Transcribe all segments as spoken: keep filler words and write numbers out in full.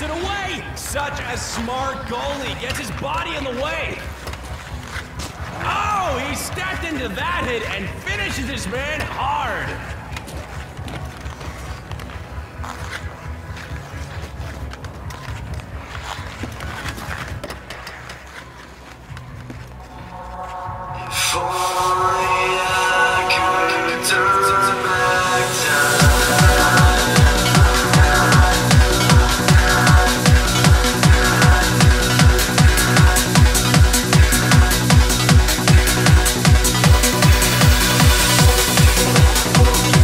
it away! Such a smart goalie, gets his body in the way. Oh, he stepped into that hit and finishes this man hard. We'll be right back.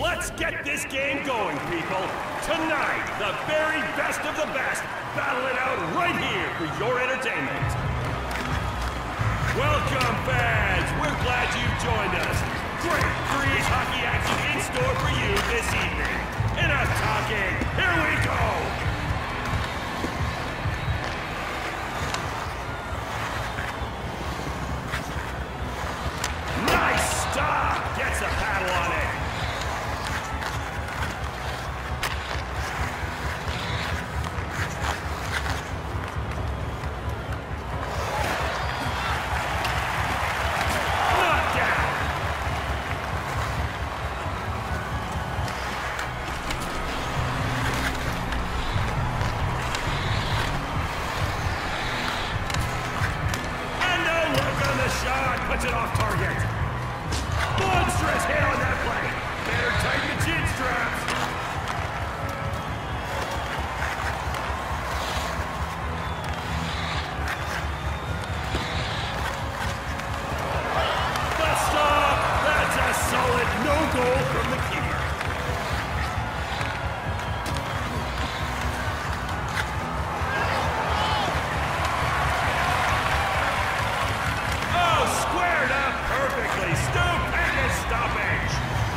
Let's get this game going, people. Tonight, the very best of the best battle it out right here for your entertainment. Welcome, fans. We're glad you've joined us. Great Freeze hockey action in store for you this evening. Enough talking. Here we go. Nice stop. Gets a paddle on it. Puts it off target. Monstrous hit on that play. Better tighten the chin straps. The stop. That's a solid no goal from the keeper. Perfectly stupendous stoppage.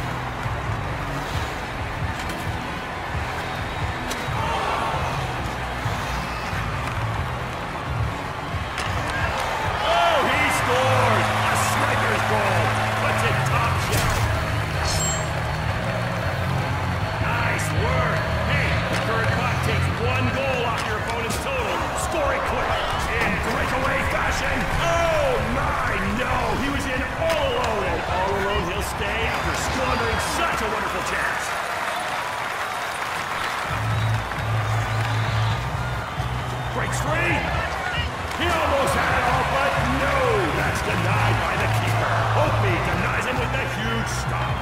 Oh, he scores! A sniper's goal. Puts it top shelf. Nice work. Hey, the current puck takes one goal off your opponent's total. Score it quick. In breakaway fashion. Oh my, no! He was in all alone, and all alone he'll stay after squandering such a wonderful chance. Breaks free. He almost had it all, but no, that's denied by the keeper. Opie denies him with a huge stop.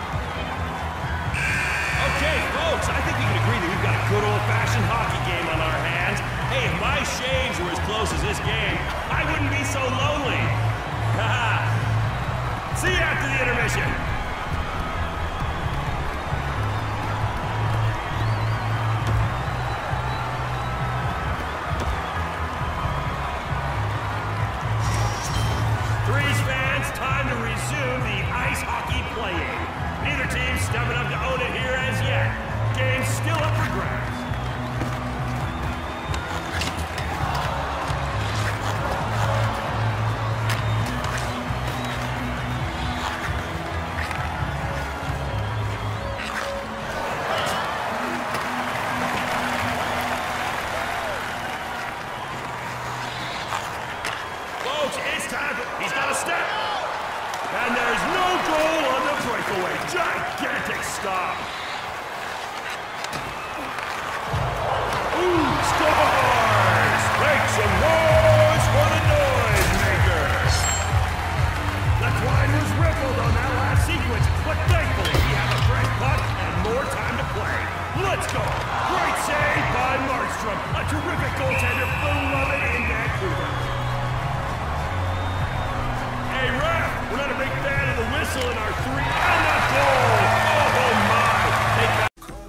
Okay, folks, I think we can agree that we've got a good old-fashioned hockey game on our hands. Hey, if my shaves were as close as this game, I wouldn't be so lonely. Haha. See you after the intermission. Threes fans, time to resume the ice hockey playing. Neither team stepping up to own it here as yet. Game's still up for grabs. It's time. He's got a step. And there's no goal on the breakaway. Gigantic stop. Ooh, scores! Make some noise for the noise makers. The twine was rippled on that last sequence, but thankfully we have a fresh puck and more time to play. Let's go. Great save by Markstrom. A terrific goaltender, beloved in Vancouver. Hey, ref, we're not a big fan of the whistle in our three, and the goal! Oh, my! They got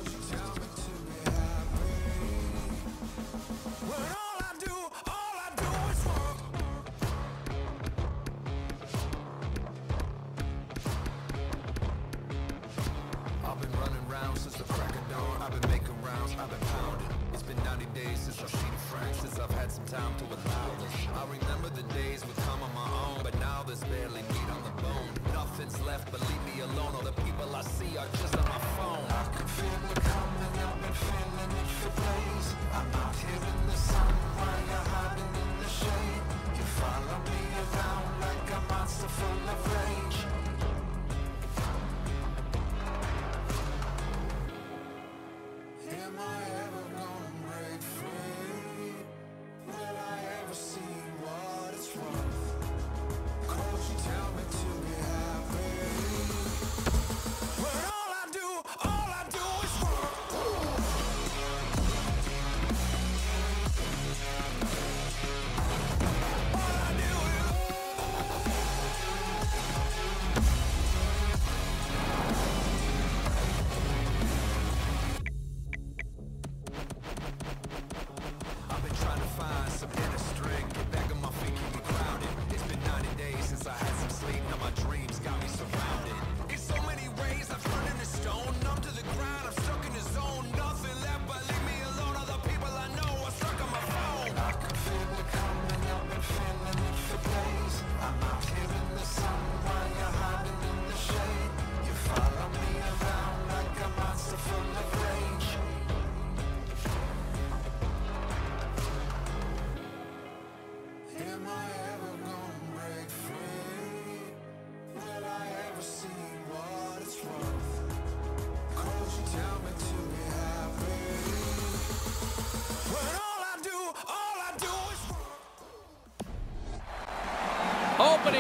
I've been running round since the crack of dawn. I've been making rounds, I've been pounding. It's been ninety days since I've seen friends, since I've had some time to allow this. I remember the days would come on my own, but now there's barely meat on the bone. Nothing's left but leave me alone. All the people I see are just on my phone. I can feel it coming, I've been feeling it for days. I'm out here in the sun while you're hiding in the shade. You follow me around like a monster full of rage. Am I ever gonna break free? Will I ever see what it's worth? Could you tell me to be happy? When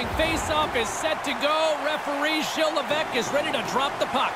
opening face-off is set to go. Referee Gilles Levesque is ready to drop the puck.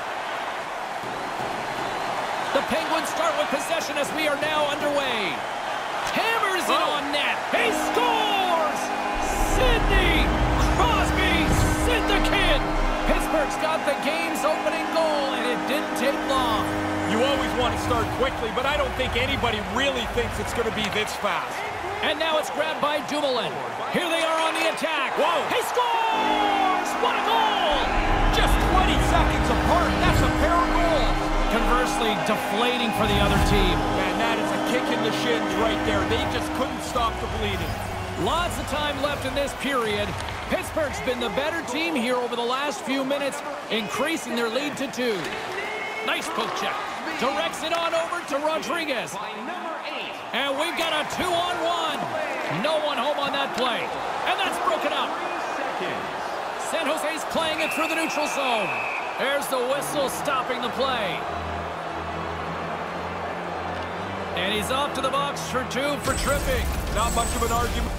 The Penguins start with possession as we are now underway. Hammers it oh. on net. He scores! Sidney Crosby Syndicate! Pittsburgh's got the game's opening goal, and it didn't take long. You always want to start quickly, but I don't think anybody really thinks it's going to be this fast. And now it's grabbed by Dumoulin. Here they are on the attack. Whoa! He scores! What a goal! Just twenty seconds apart. That's a pair of goals. Conversely, deflating for the other team. Man, that is a kick in the shins right there. They just couldn't stop the bleeding. Lots of time left in this period. Pittsburgh's been the better team here over the last few minutes, increasing their lead to two. Nice poke check. Directs it on over to Rodriguez. And we've got a two-on-one. No one home on that play. And that's broken up. San Jose's playing it through the neutral zone. There's the whistle stopping the play. And he's off to the box for two for tripping. Not much of an argument.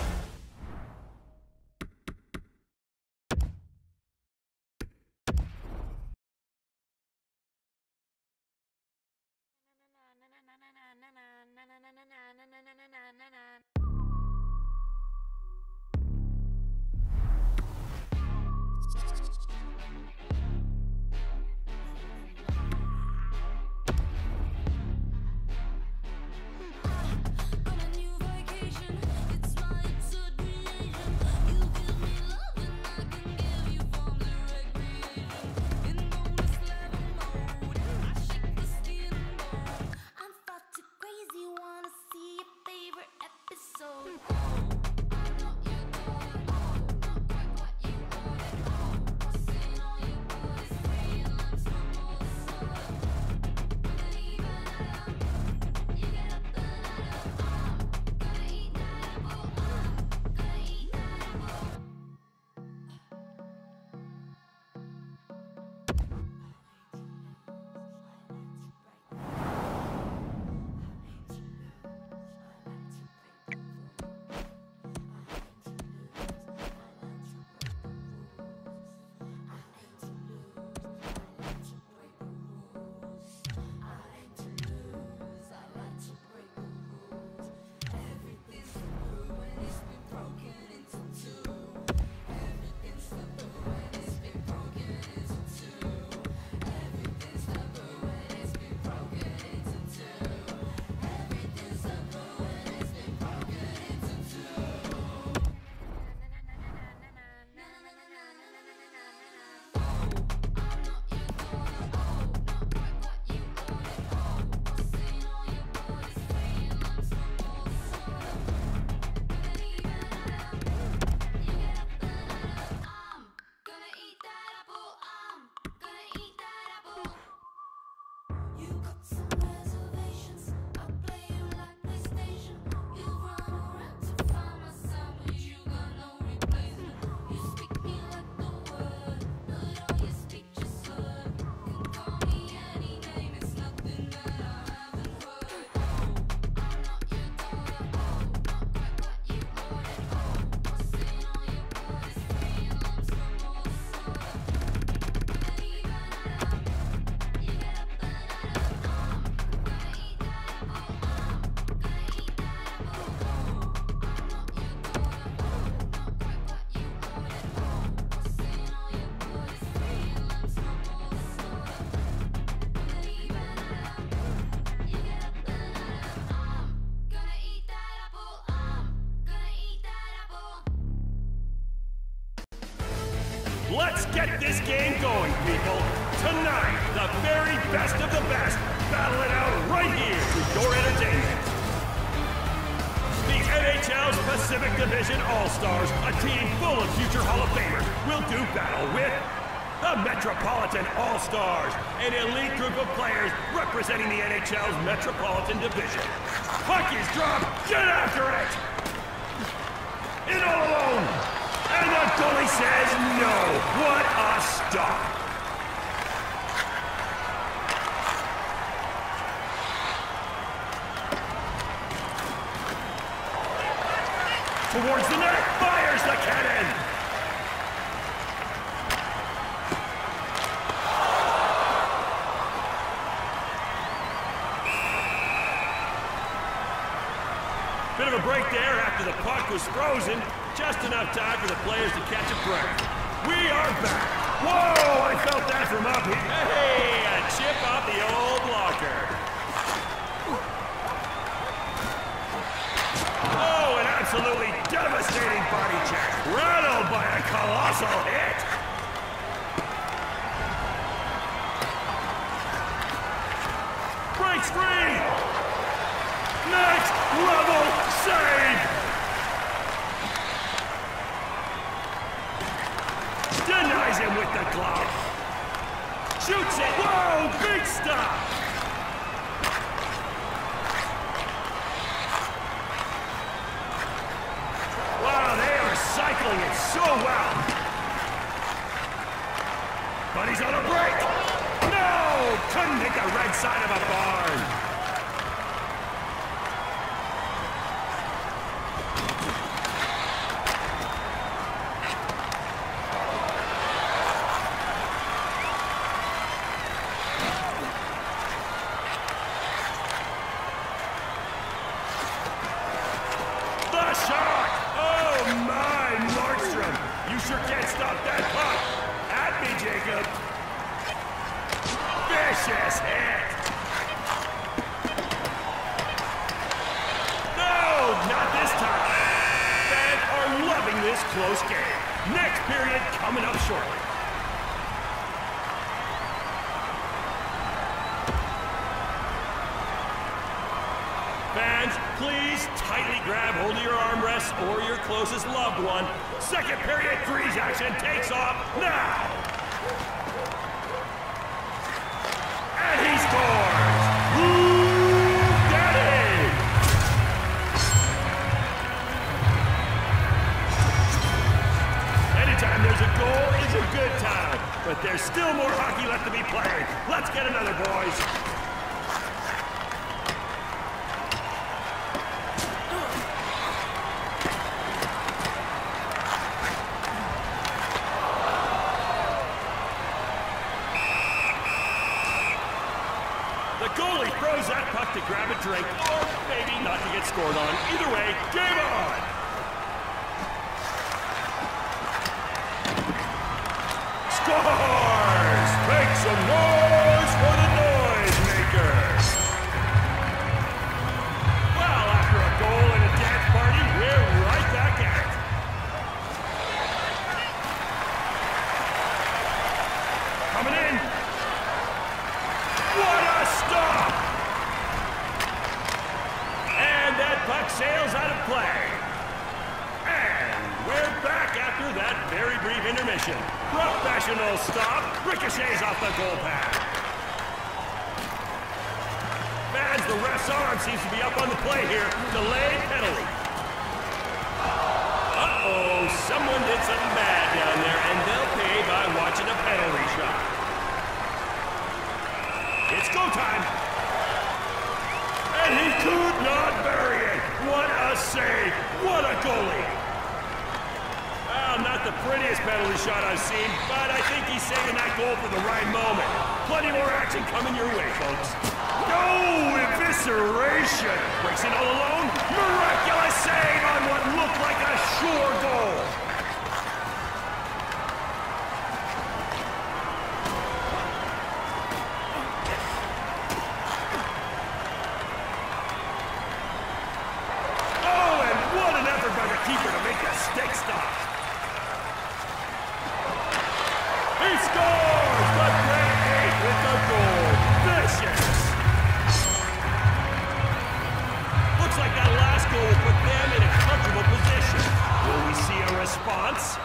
Let's get this game going, people. Tonight, the very best of the best battle it out right here with your entertainment. The N H L's Pacific Division All-Stars, a team full of future Hall of Famers, will do battle with the Metropolitan All-Stars, an elite group of players representing the N H L's Metropolitan Division. Puck is dropped, get after it! In all alone! And the goalie says no. What a stop. Towards the net, fires the cannon. a break there after the puck was frozen. Just enough time for the players to catch a breath. We are back. Whoa, I felt that from up here. Hey, a chip off the old blocker. Oh, an absolutely devastating body check. Rattled by a colossal hit. Breaks free. Next level save. Denies him with the glove. Shoots it. Whoa, big stop. Wow, they are cycling it so well. But he's on a break. No, couldn't hit the red side of a barn. Vicious hit! No, not this time! Fans are loving this close game. Next period coming up shortly. Fans, please tightly grab hold of your armrests or your closest loved one. Second period freeze action takes off now! And he scores! Ooh, daddy! Anytime there's a goal is a good time, but there's still more hockey left to be played. Let's get another, boys. Goalie throws that puck to grab a drink, or maybe not to get scored on. Either way, game on! Scores! Make some noise for the Noisemakers! Well, after a goal and a dance party, we're right back at it. Coming in. What a stop! And that puck sails out of play. And we're back after that very brief intermission. Professional stop, ricochets off the goal pad. Fans, the ref's arm seems to be up on the play here. Delayed penalty. Uh-oh, someone did something bad down there, and they'll pay by watching a penalty shot. It's go time! And he could not bury it! What a save! What a goalie! Well, not the prettiest penalty shot I've seen, but I think he's saving that goal for the right moment. Plenty more action coming your way, folks. No evisceration! Breaks it all alone. Miraculous save on what looked like a sure goal! Keeper to make a stick stop. He scores! The great eight with the goal. Vicious! Looks like that last goal will put them in a comfortable position. Will we see a response?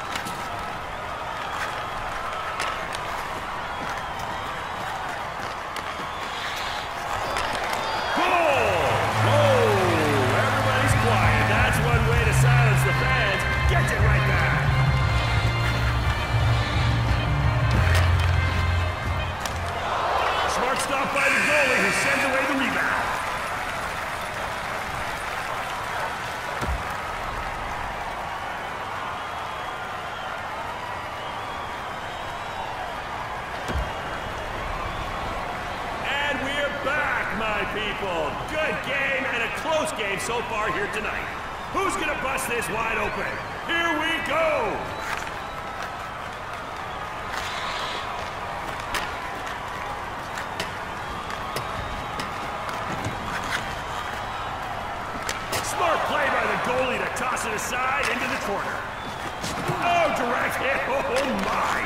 Gets it right back. Smart stop by the goalie who sends away the rebound. And we're back, my people. people. Good game and a close game so far here tonight. Who's going to bust this wide open? Here we go. Smart play by the goalie to toss it aside into the corner. Oh, direct hit. Oh, my.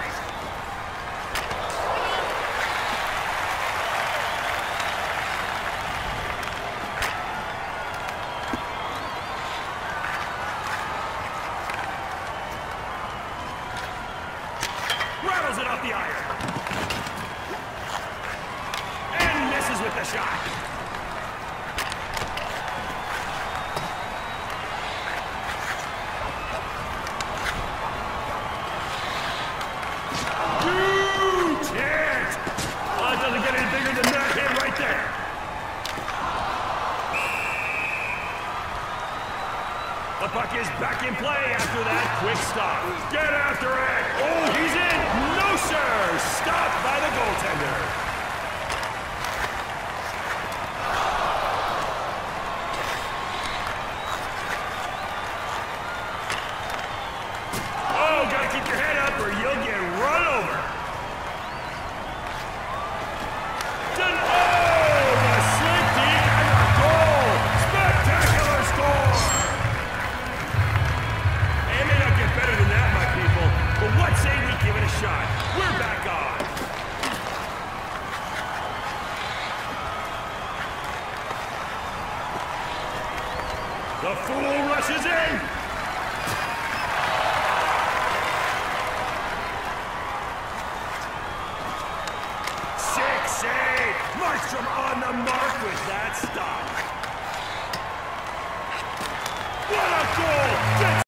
Rattles it off the iron. And misses with the shot. The puck is back in play after that quick stop. Get after it. Oh, he's in. No, sir. Stopped by the goaltender. Oh, gotta keep your head up or you'll get run over. Done. Oh, the slip deep and a goal. Spectacular score. It may not get better than that, my people, but what say we give it a shot? We're back on. The fool rushes in. Six save. Markstrom on the mark with that stop. What a goal! Gets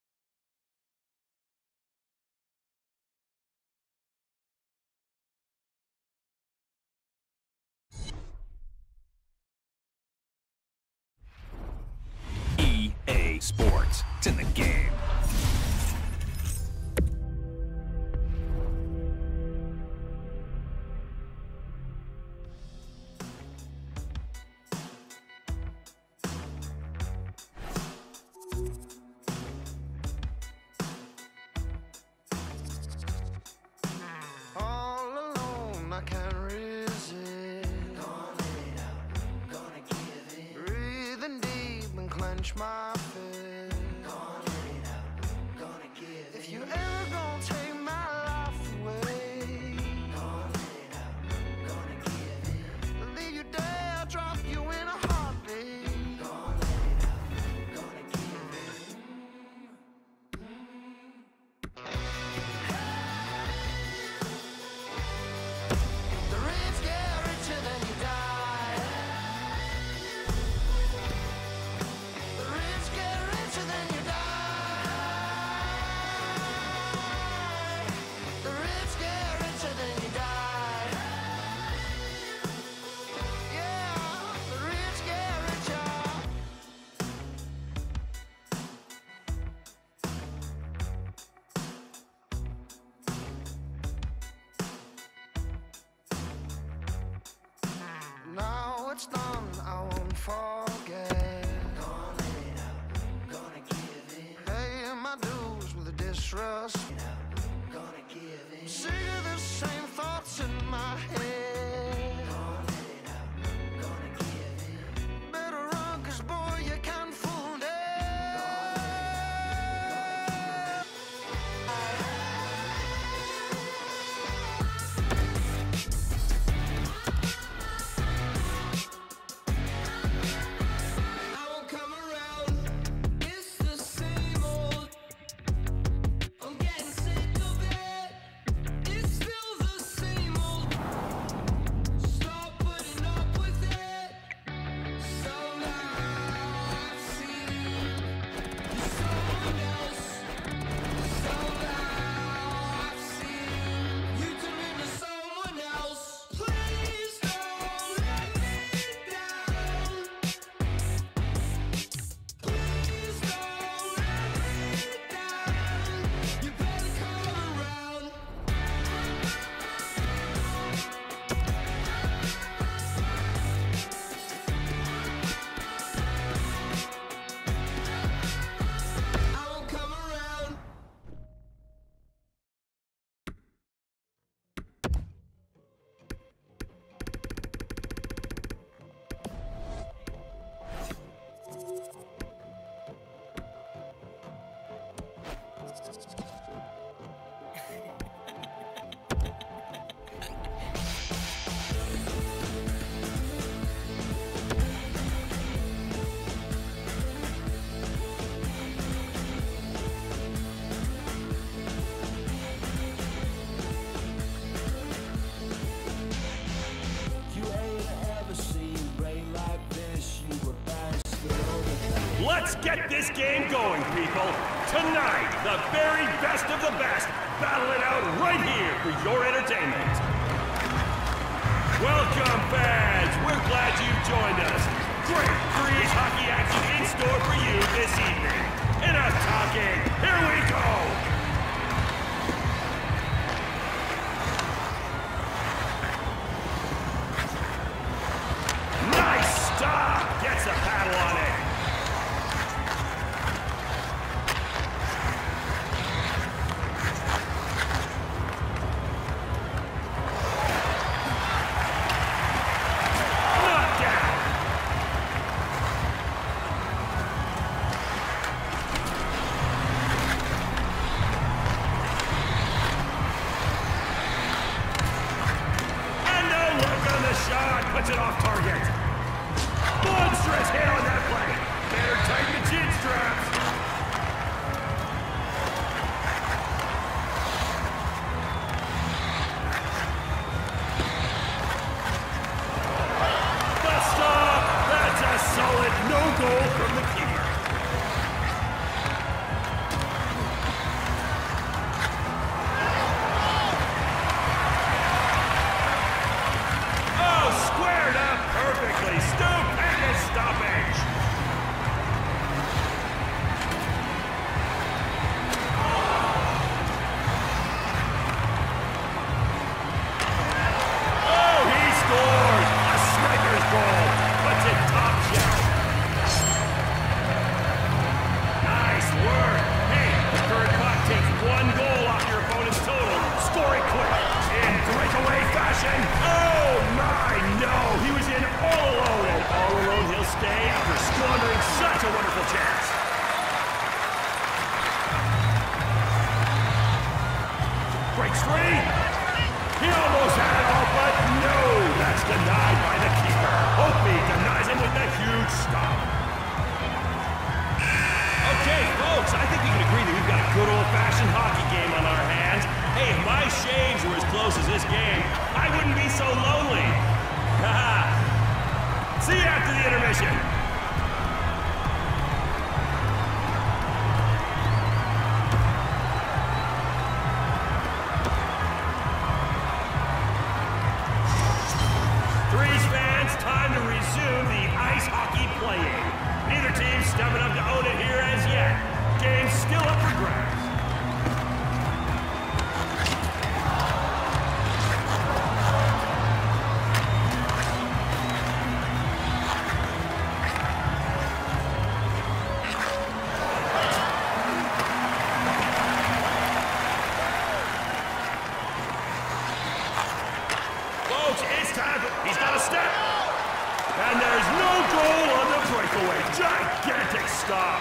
E A Sports. It's in the game. All alone, I can't resist. Gonna let it out, gonna give in. Breathing deep and clench my fist. Gonna let it out, gonna give in. If you ever gonna take my life away, gonna let it out, gonna give in. Leave you there, I'll drop you in a heartbeat. Gonna let it out, gonna give in. The rich get richer than you die. The rich get richer than you die. The rich get richer than you die. Yeah, the rich get richer. Now it's done, I won't forget. Gonna let it out, gonna give in. Pay my dues with a disrespect. Gonna give in. Sick of the same thoughts in my head. Gonna let it out, gonna give in. Better run, cause boy, you can't fool dead. I won't come around. It's the same old. I'm getting sick of it. It's still the same old. Let's get this game going, people. Tonight, the very best of the best, battle it out right here for your entertainment. Welcome, fans. We're glad you've joined us. Great Threes hockey action in store for you this evening. Enough talking. Here we go. Nice stop. Gets a paddle on it. Puts it off target. Monstrous hit on that play. Better tighten the chin straps. The stop. That's a solid no goal from the keeper. Perfectly stupendous stoppage. Oh, he scores! A sniper's goal. Puts it top shelf. Nice work. Hey, the current puck takes one goal off your opponent's total. Score it quick. In breakaway fashion. Oh my, no! He was in all alone, and all alone he'll stay after squandering such a wonderful chance. Breaks free. He almost had it all, but no, that's denied by the keeper. Opie denies him with a huge stop. Okay, folks, I think we can agree that we've got a good old-fashioned hockey game on our hands. Hey, if my shaves were as close as this game, I wouldn't be so lonely. Haha. See you after the intermission. Threes fans, time to resume the ice hockey playing. Neither team stepping up to own it here as yet. Game's still up for grabs. He's got a step. And there's no goal on the breakaway. Gigantic stop.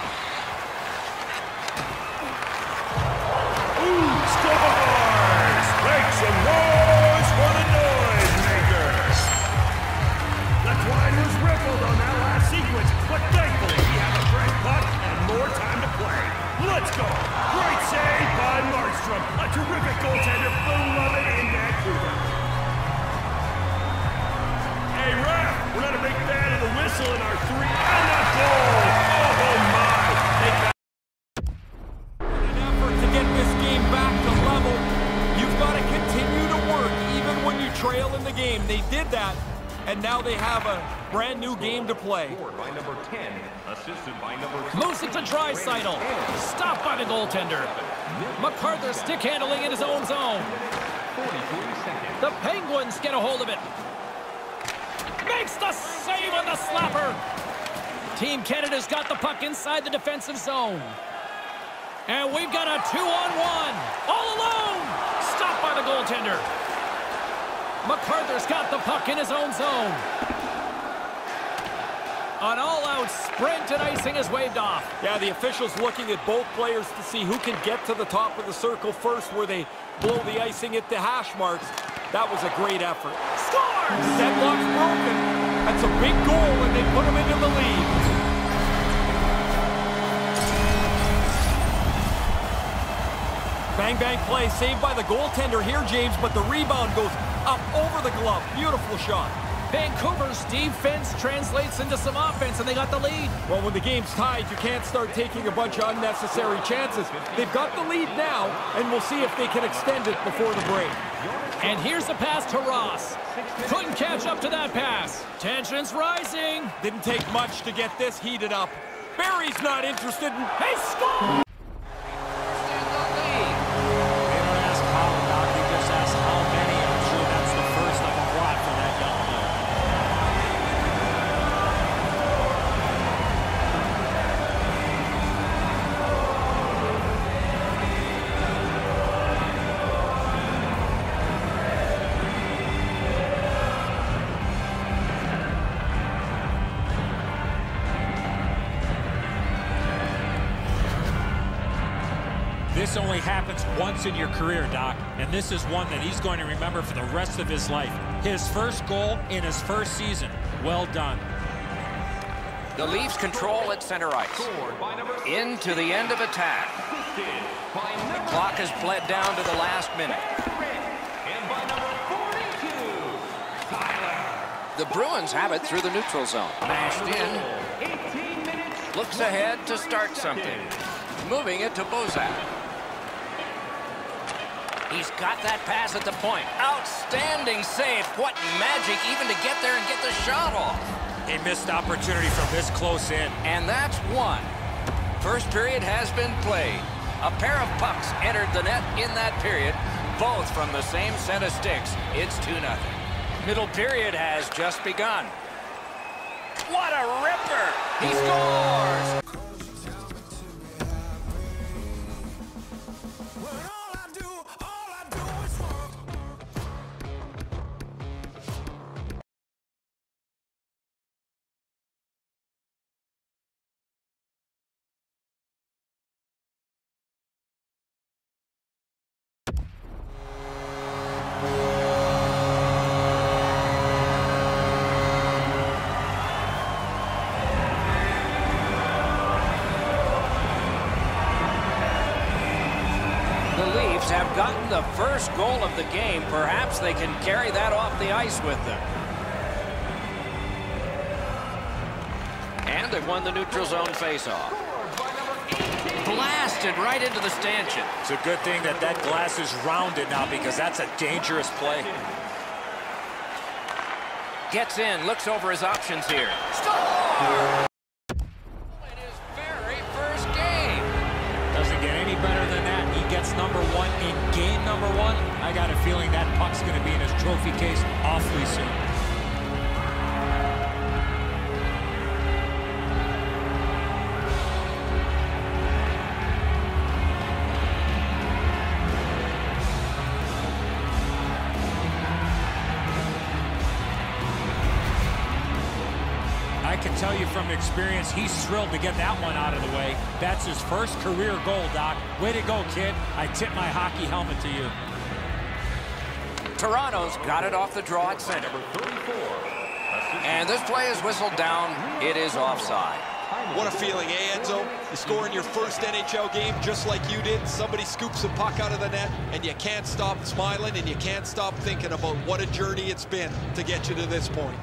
Ooh, scores! Make some noise for the noise makers. The twine was rippled on that last sequence, but thankfully we have a fresh puck and more time to play. Let's go. Great save by Markstrom. A terrific goaltender, beloved in Vancouver. Hey, ref, we're not a big fan of the whistle in our three, and a goal! Oh, my! Take that. In an effort to get this game back to level, you've got to continue to work even when you trail in the game. They did that, and now they have a brand new game to play. By number ten, assisted by number Moves it to Draisaitl. Stopped by the goaltender. MacArthur stick handling in his own zone. The Penguins get a hold of it. Makes the save on the slapper. Team Canada's got the puck inside the defensive zone. And we've got a two-on-one. All alone. Stopped by the goaltender. MacArthur's got the puck in his own zone. An all-out sprint and icing is waved off. Yeah, the officials looking at both players to see who can get to the top of the circle first where they blow the icing at the hash marks. That was a great effort. Scores! Deadlock's broken. That's a big goal, and they put him into the lead. Bang-bang play saved by the goaltender here, James, but the rebound goes up over the glove. Beautiful shot. Vancouver's defense translates into some offense, and they got the lead. Well, when the game's tied, you can't start taking a bunch of unnecessary chances. They've got the lead now, and we'll see if they can extend it before the break. And here's the pass to Ross. Couldn't catch up to that pass. Tension's rising. Didn't take much to get this heated up. Barry's not interested in... Hey, score! This only happens once in your career, Doc, and this is one that he's going to remember for the rest of his life. His first goal in his first season. Well done. The Leafs control at center ice. Into the end of attack. The clock has bled down to the last minute. The Bruins have it through the neutral zone. Mashed in. Looks ahead to start something. Moving it to Bozak. He's got that pass at the point. Outstanding save. What magic even to get there and get the shot off. A missed opportunity from this close in. And that's one. First period has been played. A pair of pucks entered the net in that period, both from the same set of sticks. It's two nothing. Middle period has just begun. What a ripper! He scores! Have gotten the first goal of the game. Perhaps they can carry that off the ice with them. And they've won the neutral zone faceoff. Blasted right into the stanchion. It's a good thing that that glass is rounded now because that's a dangerous play. Gets in, looks over his options here. Score! In his very first game. Doesn't get any better than that. He gets number one in game number one. I got a feeling that puck's going to be in his trophy case awfully soon. I can tell you from experience, he's thrilled to get that one out of the way. That's his first career goal, Doc. Way to go, kid. I tip my hockey helmet to you. Toronto's got it off the draw at center. And this play is whistled down. It is offside. What a feeling, eh, Enzo? You score in your first N H L game just like you did. Somebody scoops a puck out of the net, and you can't stop smiling, and you can't stop thinking about what a journey it's been to get you to this point.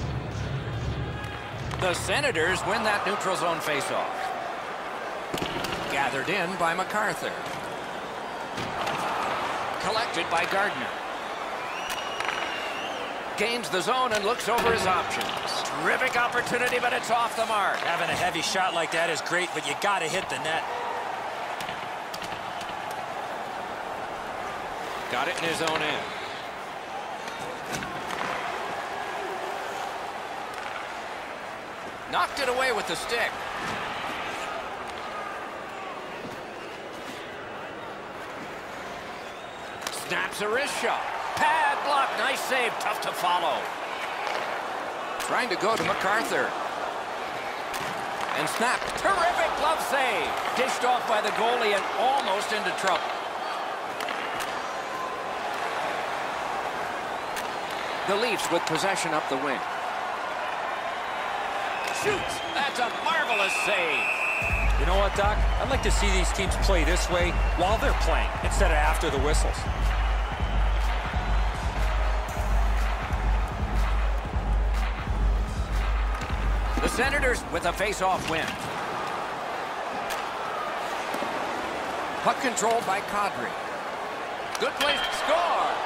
The Senators win that neutral zone faceoff. Gathered in by MacArthur. Collected by Gardner. Gains the zone and looks over his options. Terrific opportunity, but it's off the mark. Having a heavy shot like that is great, but you got to hit the net. Got it in his own end. Knocked it away with the stick. Snaps a wrist shot. Pad block. Nice save. Tough to follow. Trying to go to MacArthur. And snap. Terrific glove save. Dished off by the goalie and almost into trouble. The Leafs with possession up the wing. Shoots. That's a marvelous save. You know what, Doc? I'd like to see these teams play this way while they're playing instead of after the whistles. Senators with a face-off win. Puck controlled by Kadri. Good place to score.